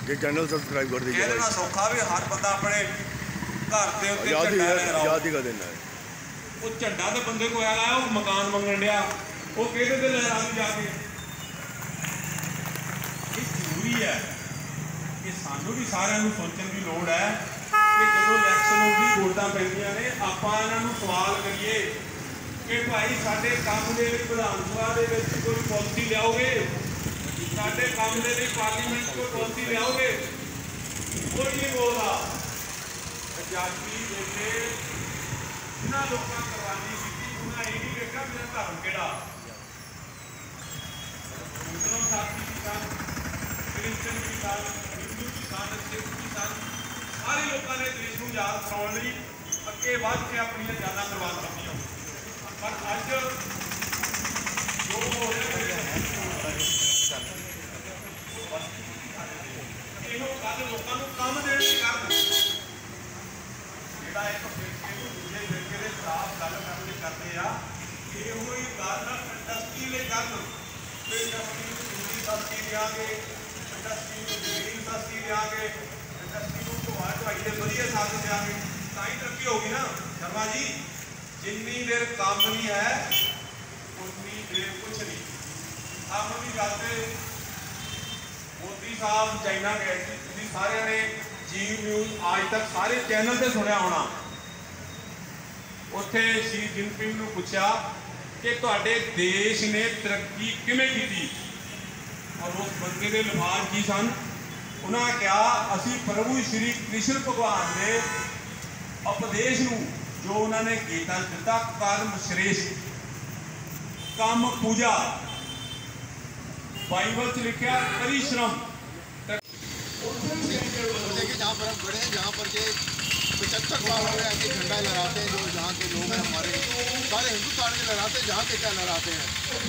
जे channel subscribe कर दीजिए। कहना सौखा भी हर बंदा अपने घर के उत्ते आज़ादी का दिन है। वो झंडा तो बंदे को आया वो मकान मंगन दिया वो कहते थे लहरा जाके। ये जरूरी है कि सानू भी सारे सोचने की लोड़ है कि जो इलैक्शन होगी वोटां पैंदियां ने आपां इन्हां नूं सवाल करिए कि भाई साडे काम दे विच विधान सभा दे विच कोई पॉलिसी लियाओगे, साडे काम दे विच पार्लीमेंट कोई पॉलिसी लियाओगे, कोई नहीं बोलदा। आजादी दे के जिन्हां लोकां कुर्बानी कीती उन्हां ये नहीं देखा मेरा धर्म किहड़ा। मुसलमान साथी किसान, क्रिश्चियन किसान, हिंदू किसान, सिख किसान सारे लोगों ने देश को आजाद कराने लई अगे बढ़ के अपनी जानां कुर्बान कीतियां। पर अज जो हो रहा है इहो गल लोकां नूं काम देण दी कर जिहड़ा एक फिरके नूं दूजे फिरके दे खिलाफ गल करन दी करदे आ इहो ही गल इंडस्ट्री लई गल ते इंडस्ट्री नूं पूरी सस्ती देआंगे, इंडस्ट्री नूं बिजली सस्ती देआंगे, इंडस्ट्री को ढुआई दे वधिया साधन देंगे तां ही तरक्की होगी ना। शर्मा जी जिन्नी देर काम नहीं है उन्नी देर कुछ नहीं। आप भी जाते मोदी साहब चाइना गए थे, तुम सारे ने जी न्यूज़ आज तक सारे चैनल से सुनिया होना। उत्थे शी जिनपिंग नूं पुछया कि तुहाडे देश ने तरक्की किवें कीती और उस बंदे दे लफाज की सन। उन्होंने कहा असी प्रभु श्री कृष्ण भगवान के उपदेश नूं जो उन्होंने गीता दिता कर्म श्रेष्ठ काम पूजा बाइबल च लिखा परिश्रम। देखिए जहाँ पर हम खड़े हैं, जहाँ पर के 75 साल हो गए ऐसे झंडा लहराते हैं जो यहाँ के लोग हैं हमारे सारे हिंदुस्तान के लहराते हैं, जहाँ के क्या लहराते हैं।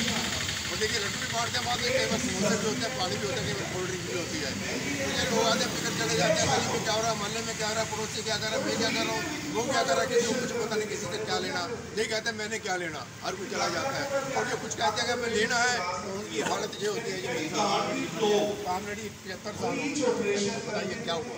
और देखिए लड्डू भी बांटते हैं, बाद में कई बार समोसे भी होते हैं, पानी भी होता है, कई बार कोल्ड ड्रिंक भी होती है। तो ये लोग आते फिक्र चले जाते हैं गली में क्या हो रहा है, मोहल्ले में क्या हो रहा है, पड़ोसी क्या कर रहा है, मैं क्या कर रहा हूँ, वो क्या कर रहा है, किसी को कुछ पता नहीं किसी से क्या लेना। यही कहते हैं मैंने क्या लेना, हर कोई चला जाता है। और जो कुछ कहते हैं अगर मैं लेना है तो उनकी हालत ये होती है ये तो कामरेडी 75 साल हो गए, बताइए क्या हुआ।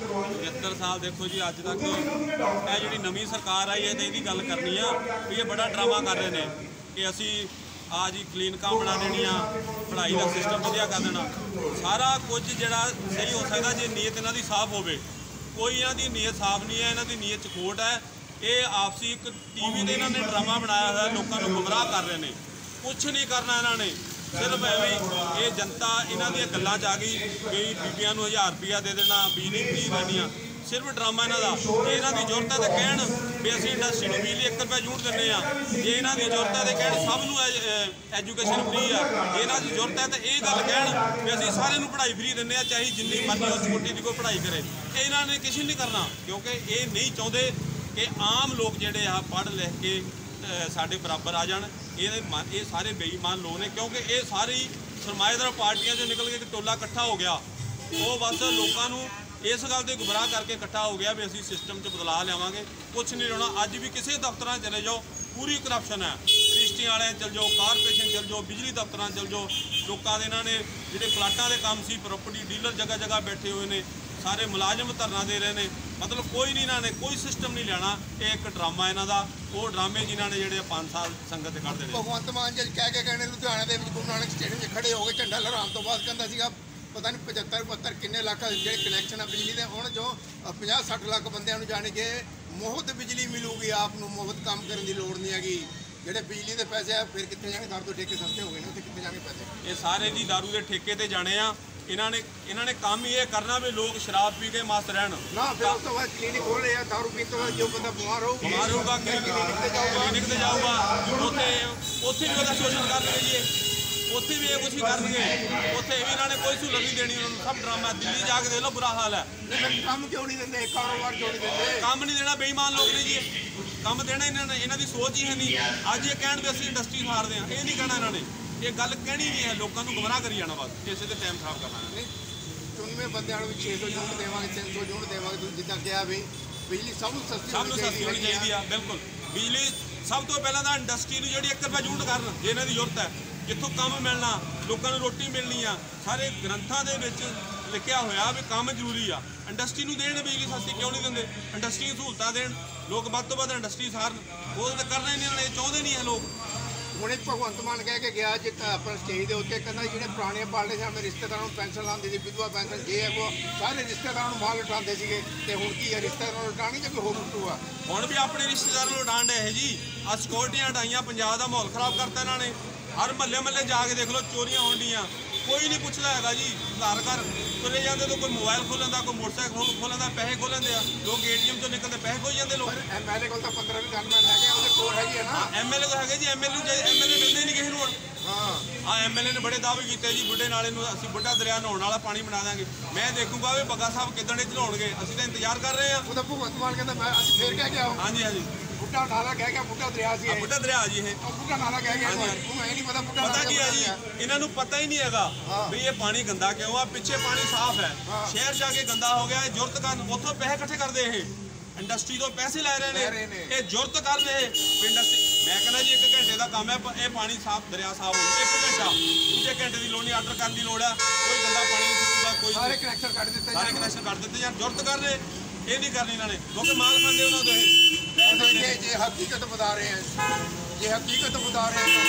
75 साल देखो जी अज तक यह जी नवी सरकार आई है तो यही गल करनी है भी ये बड़ा ड्रामा कर रहे हैं कि असी आज ही क्लीनिकां बना देनिया, पढ़ाई का सिस्टम वधिया कर देना। सारा कुछ जिहड़ा सही हो सकता जे नीयत इन्हां दी साफ होवे। कोई इन्हां दी नीयत साफ नहीं है, इन्हां दी नीयत च खोट है। ये आपसी एक टीवी ते इन्हां ने ड्रामा बनाया हुआ लोगों को गुमराह कर रहे हैं। कुछ नहीं करना इन्हां ने, सिर्फ एवं ये जनता इन्हां दी गल्लां च आ गई भी बीबियां नूं 1000 रुपया दे देना, बिजली फ्री देनी। सिर्फ ड्रामा इन्हां दा। जे इन्हां दी जरूरत है तो कहण भी असीं इंडस्ट्री नूं बिजली 1 रुपया यूनिट दिंदे आ। जे इन्हां दी जरूरत है तो कहण सब नूं एजुकेशन फ्री है। जे इन्हां दी जरूरत है तो ये गल कहण भी असीं सारिआं नूं पढ़ाई फ्री दिंदे आ, चाहे जिन्नी मर्जी उस छोटी दी कोई पढ़ाई करे। इन्हां ने कुछ नहीं करना क्योंकि ये नहीं चाहुंदे कि आम लोग जिहड़े आ पढ़ लिख के साडे बराबर आ जाण। ये सारे बेईमान लोग ने क्योंकि ये सारी सरमाएदार पार्टियां जो निकल के टोला इकट्ठा हो गया। वो बस लोगों को इस गल से गुमराह करके इकट्ठा हो गया भी असीं सिस्टम च बदलाव लियावांगे। कुछ नहीं होना। अज भी किसी दफ्तर चले जाओ पूरी करप्शन है। रजिस्ट्री वाले चल जाओ, कारपोरेशन चल जाओ, बिजली दफ्तर चल जाओ, लोगों के इन्होंने जो प्लाटा के काम से प्रॉपर्टी डीलर जगह जगह बैठे हुए हैं, सारे मुलाजम धरना दे रहे हैं। मतलब कोई नहीं, इन्होंने कोई सिस्टम नहीं लेना। ये एक ड्रामा इन्हों का, वो ड्रामे जिन्होंने जो 5 साल संगत करते हैं। भगवंत मान जी कह के कहने लुधियाना के गुरु नानक स्टेडियम में खड़े हो गए झंडा लहराने तो बाद कहता सीगा पता नहीं 75-72 किन्ने लाख जो कनैक्शन है बिजली के हुण जो 50-60 लाख बंदियां जाने के मुफ्त बिजली मिलूगी। आपको मुफ्त काम करने की लोड़ नहीं हैगी। ਜਿਹੜੇ बिजली के पैसे है फिर कितने जाने, दारू के ठेके सस्ते हो गए ना, कितने जाने पैसे। ये सारे जी दारू के ठेके ते जाने आ। इन्होंने काम ही ये करना भी लोग शराब पी के मस्त रहन ना। फिर उस तो बाद क्लीनिक खोल रहे हैं, दारू पीने तो बाद जो बंदा बीमार होगा क्लीनिक पे जाऊगा, उत्थे भी उसका शोषण कर देंगे जी। उत्थे भी ये कुछ ही कर देंगे। उत्थे भी इन्होंने कोई सहूलत नहीं देनी, उन्होंने सब ड्रामा। दिल्ली जाके देख लो बुरा हाल है। काम क्यों नहीं देते, कारोबार क्यों नहीं देते? काम नहीं देना, बेईमान लोग ने जी। काम देना इन्होंने सोच ही है नहीं। अज ये कहण भी असीं इंडस्ट्री फाड़ते हैं, ये नहीं कहना इन्होंने। ये गल कहनी नहीं है, लोगों को गुमराह करी जाना बस, इसे तो टाइम खराब करना है। 94 बंदे 600 यूनिट देवांगे, 300 यूनिट देवांगे। जिद्दां कहा भी बिजली सब सस्ती होनी चाहिए। बिल्कुल बिजली सब तो पहला तो इंडस्ट्री जी 1 रुपया यूनिट करन जे इन्हां दी जरूरत है। जितों काम मिलना, लोगों को रोटी मिलनी आ। सारे ग्रंथों के ਲਿਖਿਆ ਹੋਇਆ ਵੀ ਕੰਮ ਜ਼ਰੂਰੀ ਆ। ਇੰਡਸਟਰੀ ਨੂੰ ਦੇਣ ਬਿਜਲੀ ਸਸਤੀ, ਕਿਉਂ ਨਹੀਂ ਦਿੰਦੇ? ਇੰਡਸਟਰੀ ਨੂੰ ਸਹੂਲਤਾਂ ਦੇਣ, ਲੋਕ ਵੱਧ ਤੋਂ ਵੱਧ ਇੰਡਸਟਰੀ ਸਾਰਨ। ਉਹ ਤਾਂ ਕਰਨਾ ਹੀ ਨਹੀਂ, ਇਹਨਾਂ ਨੇ ਚਾਹੁੰਦੇ ਨਹੀਂ ਇਹ ਲੋਕ। ਹੁਣ ਇੱਕ ਭਗਵੰਤ ਮਾਨ ਕਹਿ ਕੇ ਗਿਆ ਜਿੱਤਾ ਆਪਣਾ ਸਟੇਜ ਦੇ ਉੱਤੇ, ਕਹਿੰਦਾ ਜਿਹੜੇ ਪੁਰਾਣੀਆਂ ਪਾਰਟੀ ਸੀ ਆਪਣੇ ਰਿਸ਼ਤੇਦਾਰਾਂ ਨੂੰ ਪੈਨਸ਼ਨ ਲਾਉਂਦੀ ਸੀ, ਵਿਧਵਾ ਪੈਨਸ਼ਨ ਜੇ ਹੈ ਉਹ ਸਾਰੇ ਰਿਸ਼ਤੇਦਾਰਾਂ ਨੂੰ ਮਾਲ ਲਟਾਉਂਦੇ ਸੀਗੇ, ਤੇ ਹੁਣ ਕੀ ਹੈ ਰਿਸ਼ਤੇਦਾਰਾਂ ਨੂੰ ਲਟਾਣੀ ਜਾਂ ਕੋਈ ਹੋਰ ਉਲਟੂ ਆ? ਹੁਣ ਵੀ ਆਪਣੇ ਰਿਸ਼ਤੇਦਾਰਾਂ ਨੂੰ ਉਡਾਣ ਡਏ ਜੀ। ਆ ਸਿਕਿਉਰਟੀਆਂ ਹਟਾਈਆਂ, ਪੰਜਾਬ ਦਾ ਮਾਹੌਲ ਖਰਾਬ ਕਰਤਾ ਇਹਨਾਂ ਨੇ। ਹਰ ਮਹੱਲੇ ਜਾ ਕੇ ਦੇਖ ਲਓ, ਚੋਰੀਆਂ ਹੋਣ ਡੀਆਂ, ਕੋਈ ਨਹੀਂ ਪੁੱਛਦਾ ਹੈਗਾ ਜੀ। ਆਧਾਰ ਕਾਰਡ ਤੁਰੇ ਜਾਂਦੇ ਤਾਂ ਕੋਈ ਮੋਬਾਈਲ ਖੋਲ੍ਹ ਲੈਂਦਾ, ਕੋਈ ਮੋਟਰਸਾਈਕਲ ਖੋਲ੍ਹ ਲੈਂਦਾ, ਪੈਸੇ ਖੋਲ੍ਹ ਲੈਂਦੇ ਆ ਲੋਕ। ATM ਚੋਂ ਨਿਕਲਦੇ ਪੈਸੇ ਖੋਈ ਜਾਂਦੇ ਲੋਕ। MLA ਕੋਲ ਤਾਂ 15 ਗਨਮੈਨ ਹੈਗੇ, ਉਹਦੇ ਕੋਲ ਹੈਗੀ ਹੈ ਨਾ। MLA ਤਾਂ ਹੈਗੇ ਜੀ, MLA ਮਿਲਦੇ ਨਹੀਂ ਕਿਸੇ ਨੂੰ ਹੁਣ। ਹਾਂ MLA ਨੇ ਬੜੇ ਦਾਅਵੇ ਕੀਤੇ ਜੀ, ਬੁੱਢੇ ਨਾਲੇ ਨੂੰ ਅਸੀਂ ਬੁੱਢਾ ਦਰਿਆ ਨਹਾਉਣ ਵਾਲਾ ਪਾਣੀ ਬਣਾ ਦਾਂਗੇ। ਮੈਂ ਦੇਖੂਗਾ ਵੀ ਬੱਗਾ ਸਾਹਿਬ ਕਿੱਦਣ ਇਹ ਚਲਾਉਣਗੇ, ਅਸੀਂ ਤਾਂ ਇੰਤਜ਼ਾਰ ਕਰ ਰਹੇ ਹਾਂ। ਉਹਦਾ ਭਗਵੰਤ ਮਾਨ ਕਹਿੰਦਾ ਅਸੀਂ ਫੇਰ ਕਹਿ ਗਿਆ। ਹਾਂਜੀ ਬੁੱਢਾ ਨਾਲਾ ਕਹਿ ਗਿਆ, ਬੁੱਢਾ ਦਰਿਆ ਸੀ ਇਹ। ਬੁੱਢਾ ਦਰਿਆ ਜੀ ਇਹ, ਬੁੱਢਾ ਨਾਲਾ ਕਹਿ ਗਿਆ। ਉਹਨੂੰ ਇਹ ਨਹੀਂ ਪਤਾ ਬੁੱਢਾ ਪਤਾ ਕੀ ਹੈ ਜੀ, ਇਹਨਾਂ ਨੂੰ ਪਤਾ ਹੀ ਨਹੀਂ ਹੈਗਾ ਵੀ ਇਹ ਪਾਣੀ ਗੰਦਾ ਕਿਉਂ ਆ। ਪਿੱਛੇ ਪਾਣੀ ਸਾਫ਼ ਹੈ, ਸ਼ਹਿਰ ਜਾ ਕੇ ਗੰਦਾ ਹੋ ਗਿਆ। ਇਹ ਜ਼ਰੂਰਤ ਕਰਨ, ਉੱਥੋਂ ਪੈਸੇ ਇਕੱਠੇ ਕਰਦੇ, ਇਹ ਇੰਡਸਟਰੀ ਤੋਂ ਪੈਸੇ ਲੈ ਰਹੇ ਨੇ, ਇਹ ਜ਼ਰੂਰਤ ਕਰਨ ਇਹ ਇੰਡਸਟਰੀ। ਮੈਂ ਕਹਿੰਦਾ ਜੀ 1 ਘੰਟੇ ਦਾ ਕੰਮ ਹੈ, ਇਹ ਪਾਣੀ ਸਾਫ਼, ਦਰਿਆ ਸਾਫ਼ ਹੋ ਜਾਵੇ 1 ਘੰਟਾ। ਦੂਜੇ ਘੰਟੇ ਦੀ ਲੋੜ ਨਹੀਂ, ਆਰਡਰ ਕਰਨ ਦੀ ਲੋੜ ਆ। ਕੋਈ ਗੰਦਾ ਪਾਣੀ ਨਹੀਂ ਸੁੱਟੂਗਾ, ਕੋਈ ਸਾਰੇ ਕਨੈਕਸ਼ਨ ਕੱਢ ਦਿੱਤੇ, ਸਾਰੇ ਕਨੈਕਸ਼ਨ ਕੱਢ ਦਿੱਤੇ ਜਾਂ ਜ਼ਰੂਰਤ ਕਰ ਰਹੇ। ਇਹ ਨਹੀਂ ਕਰਨੀ ਇਹਨਾਂ ਨੇ, ਕਿਉਂਕਿ ਮਾਲ ਖਾਂਦੇ ਉਹਨਾਂ ਤੋਂ ਇਹ। ਜੇ हकीकत बता रहे हैं, ये हकीकत बता रहे हैं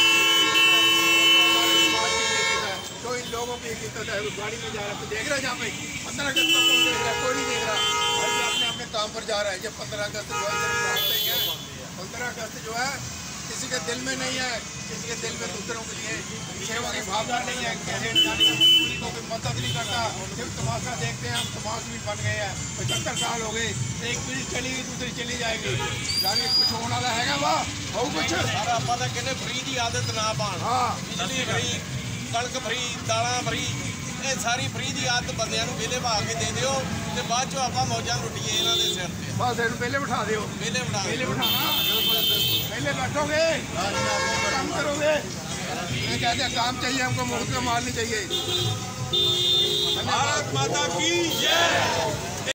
तो इन लोगों की हकीकत है। गाड़ी में जा रहा है तो देख रहा है जहाँ पे 15 अगस्त को कौन देख रहा है? कोई नहीं देख रहा। भाई अपने अपने काम पर जा रहा है। ये 15 अगस्त जो है मानते ही है। 15 अगस्त जो है किसी के दिल में नहीं है, किसी के दिल में दूसरों के लिए सेवा की भावना नहीं है। कहने जाने की मजबूरी को कोई मदद नहीं करता, सिर्फ तमाशा देखते हैं। हम तमाशबीन बन गए हैं। 75 साल हो गए, एक पीढ़ी चली गई, दूसरी चली जाएगी। जाने कुछ होने वाला है वाह हो कुछ ਆਪਾਂ ਤਾਂ ਕਹਿੰਦੇ ਫਰੀ ਦੀ ਆਦਤ ਨਾ ਪਾਣ। ਬਿਜਲੀ ਫਰੀ, ਕਣਕ ਫਰੀ, ਦਾਲਾਂ ਫਰੀ, ਇਹ ਸਾਰੀ ਫਰੀ ਦੀ ਆਦਤ ਬੰਦਿਆਂ ਨੂੰ ਵਿਹਲੇ ਭਾ ਕੇ ਦੇ ਦਿਓ ਤੇ ਬਾਅਦ ਚੋਂ ਆਪਾਂ ਮੌਜਾਂ ਲੁੱਟੀਏ ਇਹਨਾਂ ਦੇ ਸਿਰ ਤੇ। बस इन पहले बिठा दियो, ਵਿਹਲੇ ਬਣਾ पहले बिठाना, पहले बैठोगे काम करोगे। ये कहते हैं काम चाहिए हमको, मुफ्त का माल नहीं चाहिए। भारत माता की जय।